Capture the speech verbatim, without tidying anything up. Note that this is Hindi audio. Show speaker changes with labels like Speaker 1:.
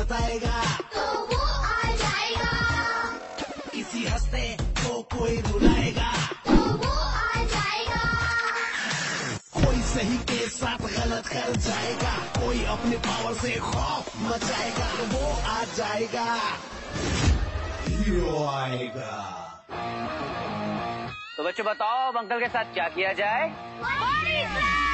Speaker 1: बताएगा
Speaker 2: तो वो आ जाएगा।
Speaker 1: किसी हंसते को कोई रुलाएगा
Speaker 2: तो वो आ जाएगा।
Speaker 1: कोई सही के साथ गलत कर जाएगा, कोई अपने पावर से खौफ मचाएगा तो वो आ जाएगा, हीरो आएगा।
Speaker 3: तो बच्चों बताओ अब अंकल के साथ क्या किया जाए?
Speaker 2: Body slam.